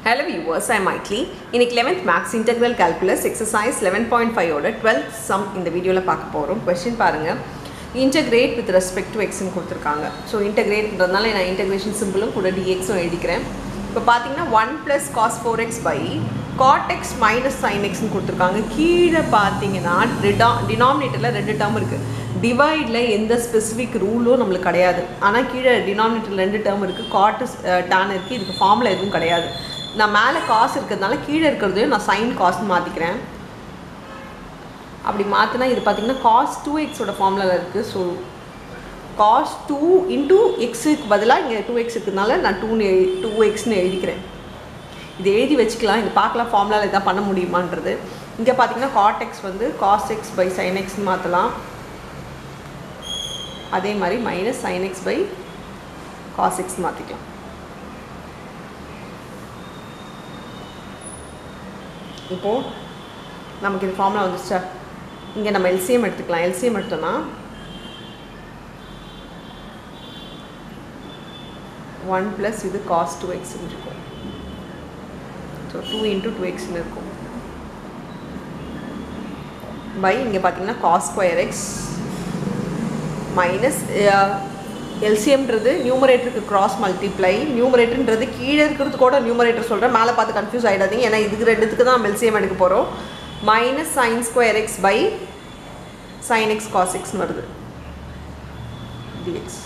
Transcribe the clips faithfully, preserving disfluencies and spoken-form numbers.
Hello viewers, I am Maitli. In eleventh Max Integral Calculus exercise eleven point five oda twelfth sum இந்த வீடியோல பார்க்க போறோம். Question பாருங்க. Integrate with respect to x ன்னு கொடுத்திருக்காங்க. So integrateன்றதனால நான் integration symbol கூட dx ம் எழுதிக்கிறேன். இப்போ பாத்தீங்கன்னா one plus cos four x by cot x minus sin x ன்னு கொடுத்திருக்காங்க. கீழ பாத்தீங்கன்னா denominatorல ரெண்டு term இருக்கு. Divideல எந்த specific ரூலும் நமக்கு கிடையாது. ஆனா கீழ denominatorல ரெண்டு term இருக்கு. cot tan இருக்கு. இதுக்கு ஃபார்முலா எதுவும் கிடையாது. நான் மேலே காசு இருக்கிறதுனால கீழே இருக்கிறதையும் நான் சைன் காஸ்ன்னு மாற்றிக்கிறேன். அப்படி மாற்றினா இது பார்த்திங்கன்னா காஸ் டூ எக்ஸோட ஃபார்முலாவில் இருக்குது. ஸோ காஸ் டூ இன்டூ எக்ஸுக்கு பதிலாக இங்கே டூ எக்ஸ் இருக்கிறதுனால நான் டூன்னு டூ எக்ஸ்ன்னு எழுதிக்கிறேன். இது எழுதி வச்சுக்கலாம். இது பார்க்கலாம் ஃபார்முலாவில் எதாவது பண்ண முடியுமான்றது. இங்கே பார்த்திங்கன்னா காட் எக்ஸ் வந்து காஸ் எக்ஸ் பை சைன் எக்ஸ்ன்னு மாற்றலாம். அதே மாதிரி minus sine x by cos x மாற்றிக்கலாம். இப்போது நமக்கு இது ஃபார்முலா வந்துச்சா, இங்கே நம்ம எல்சிஎம் எடுத்துக்கலாம். எல்சிஎம் எடுத்தோம்னா ஒன் ப்ளஸ் இது காஸ் டூ எக்ஸ்ன்னு இருக்கும். ஸோ டூ இன்ட்டு டூ எக்ஸ்ன்னு இருக்கும் பை இங்கே பார்த்தீங்கன்னா காஸ் ஸ்கொயர் எக்ஸ் மைனஸ் எல்சிஎம்ன்றது நியூமரேட்டருக்கு கிராஸ் மல்டிப்ளை. நியூமரேட்டர்ன்றது கீழே இருக்கிறது கூட நியூமரேட்டர் சொல்கிறேன், மேலே பார்த்து கன்ஃபியூஸ் ஆகிடாதீங்க. ஏன்னா இதுக்கு ரெண்டுத்துக்கு தான் நம்ம எல்சிஎம் எடுக்க போகிறோம். Minus sine square x by sine x cos எக்ஸ்னு வருது டிஎக்ஸ்.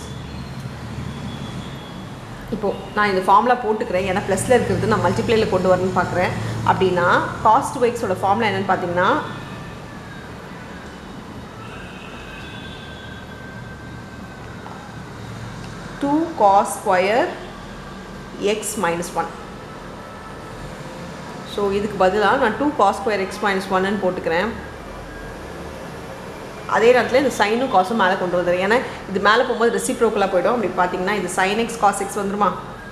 இப்போது நான் இந்த ஃபார்முலா போட்டுக்கிறேன். ஏன்னா ப்ளஸில் இருக்கிறது நான் மல்டிப்ளையில் கொண்டு வரணும்னு பார்க்குறேன். அப்படின்னா காஸ் டூ எக்ஸோட ஃபார்முலா என்னென்னு பார்த்தீங்கன்னா two cos square x minus one. So இதுக்கு பதிலாக நான் two cos square x minus ஒன்னு போட்டுக்கிறேன். அதே நேரத்தில் இந்த சைனும் காசும் மேலே கொண்டு வந்துடுறேன். ஏன்னா இது மேலே போகும்போது ரெசிப்ரோக்கலாக போய்டும். அப்படி பார்த்தீங்கன்னா இது சைன் எக்ஸ் காஸ் எக்ஸ் வந்துருமா.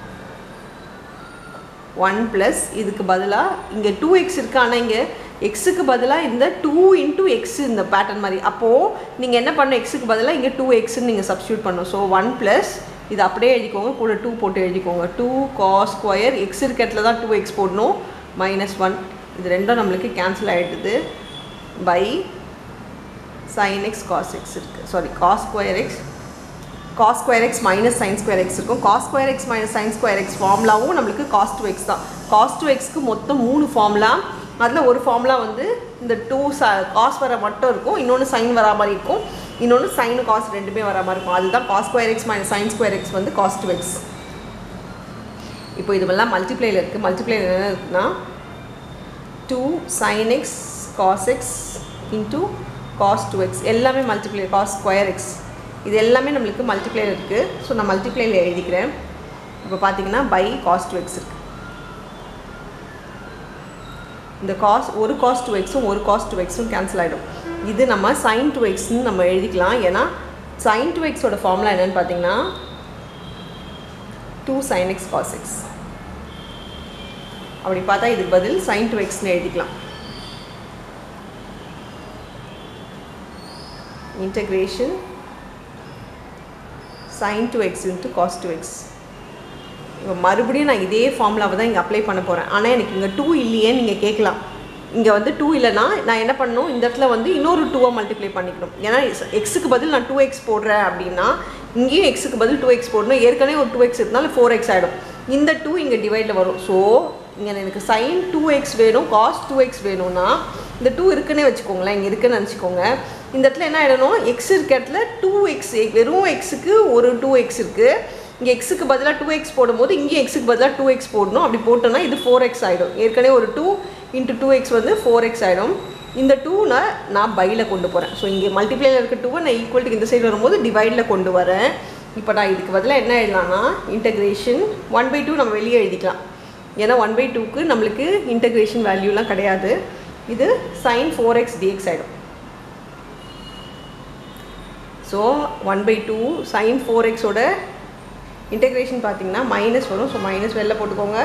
ஒன் ப்ளஸ் இதுக்கு பதிலாக இங்கே டூ எக்ஸ் இருக்குது. ஆனால் இங்கே எக்ஸுக்கு பதிலாக இந்த டூ இன்ட்டு எக்ஸ் இந்த பேட்டர்ன் மாதிரி. அப்போது நீங்கள் என்ன பண்ணணும், எக்ஸுக்கு பதிலாக இங்கே டூ எக்ஸ்ன்னு நீங்கள் சப்ஸ்டியூட் பண்ணணும். ஸோ ஒன் ப்ளஸ் இது அப்படியே எழுதிக்கோங்க, கூட டூ போட்டு எழுதிக்கோங்க. டூ காஸ் ஸ்கொயர் எக்ஸ் இருக்க இடத்துல தான் டூ எக்ஸ் போடணும். மைனஸ் ஒன் இது ரெண்டும் நம்மளுக்கு கேன்சல் ஆகிடுது by sine x cos x இருக்குது. Sorry cos square x cos square x minus sine square x இருக்கும். Cos square x minus sine square x ஃபார்முலாவும் நம்மளுக்கு காஸ் டூ எக்ஸ் தான். காஸ் டூ எக்ஸ்க்கு மொத்தம் மூணு ஃபார்முலா. அதில் ஒரு ஃபார்முலா வந்து இந்த டூ ச காஸ் வர மட்டும் இருக்கும், இன்னொன்று சைன் வரா மாதிரி இருக்கும், இன்னொன்று சைனு காஸ் ரெண்டுமே வரா மாதிரி இருக்கும். அதுதான் cos square x minus sine square x வந்து காஸ் டூ எக்ஸ். இப்போ இதுவெல்லாம் மல்டிப்ளையில் இருக்குது. மல்டிப்ளையில் என்ன இருக்குன்னா two sine x cos x into cos two x எல்லாமே மல்டிப்ளை. காஸ் ஸ்கொயர் எக்ஸ் இது எல்லாமே நம்மளுக்கு மல்டிப்ளையில் இருக்குது. ஸோ நான் மல்டிப்ளையில் எழுதிக்கிறேன். இப்போ பார்த்தீங்கன்னா பை காஸ் டூ எக்ஸ் இருக்குது. இந்த காஸ் ஒரு காஸ் டூ எக்ஸும் ஒரு காஸ் டூ எக்ஸும் கேன்சல் ஆகிடும். இது நம்ம சைன் டூ எக்ஸ்ன்னு நம்ம எழுதிக்கலாம். ஏன்னா சைன் டூ எக்ஸோட ஃபார்முலா என்னென்னு பார்த்தீங்கன்னா two sine x cos x. அப்படி பார்த்தா இதுக்கு பதில் சைன் டூ எக்ஸ்ன்னு எழுதிக்கலாம். Integration sine two x into cos two x. இப்போ மறுபடியும் நான் இதே ஃபார்முலாவை தான் இங்கே அப்ளை பண்ண போகிறேன். ஆனால் எனக்கு இங்கே டூ இல்லையேன்னு நீங்கள் கேட்கலாம். இங்கே வந்து டூ இல்லைனா நான் என்ன பண்ணணும், இந்த இடத்துல வந்து இன்னொரு டூவை மல்டிப்ளை பண்ணிக்கணும். ஏன்னா எக்ஸுக்கு பதில் நான் டூ எக்ஸ் போடுறேன் அப்படின்னா இங்கேயும் எக்ஸுக்கு பதில் டூ எக்ஸ் போடணும். ஏற்கனவே ஒரு டூ எக்ஸ் இருந்தாலும் ஃபோர் எக்ஸ் ஆகிடும். இந்த டூ இங்கே டிவைடில் வரும். ஸோ இங்கே எனக்கு சைன் டூ எக்ஸ் வேணும், காஸ் டூ எக்ஸ் வேணும்னா இந்த டூ இருக்குன்னே வச்சுக்கோங்களேன், இங்கே இருக்குன்னு நினச்சிக்கோங்க. இந்த இடத்துல என்ன ஆகிடணும், எக்ஸ் இருக்க இடத்துல டூ எக்ஸ் வெறும் எக்ஸுக்கு ஒரு டூ எக்ஸ் இருக்குது. இங்கே எக்ஸுக்கு பதிலாக டூ எக்ஸ் போடும்போது இங்கே எக்ஸுக்கு பதிலாக டூ எக்ஸ் போடணும். அப்படி போட்டோன்னா இது ஃபோர் எக்ஸ் ஆகிடும். ஏற்கனவே ஒரு டூ இன்ட்டு டூ எக்ஸ் வந்து ஃபோர் எக்ஸ் ஆகிடும். இந்த டூனை நான் பையில் கொண்டு போகிறேன். ஸோ இங்கே மல்டிப்ளையில் இருக்க டூவை நான் ஈக்குவல்ட்டுக்கு இந்த சைடு வரும்போது டிவைடில் கொண்டு வரேன். இப்போ நான் இதுக்கு பதிலாக என்ன எழுதலாம்னா இன்டகிரேஷன் ஒன் பை டூ நம்ம வெளியே எழுதிக்கலாம். ஏன்னா ஒன் பை டூக்கு நம்மளுக்கு இன்டகிரேஷன் வேல்யூலாம் கிடையாது. இது சைன் ஃபோர் எக்ஸ் டிஎக்ஸ் ஆகிடும். So one by two sine four எக்ஸோட இன்டகிரேஷன் பார்த்தீங்கன்னா மைனஸ் வரும். ஸோ மைனஸ் வெளில போட்டுக்கோங்க.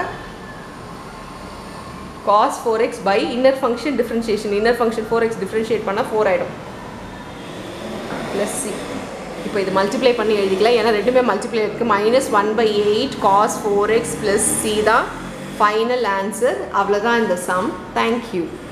cos four x by inner function differentiation. inner function four x differentiate பண்ணால் ஃபோர் ஆகிடும் ப்ளஸ் சி. இப்போ இது மல்டிப்ளை பண்ணி எழுதிக்கலாம். ஏன்னா ரெண்டுமே மல்டிப்ளை இருக்குது. Minus one by eight cos four x plus C தான் ஃபைனல் ஆன்சர். அவ்வளோதான் இந்த சம். தேங்க்யூ.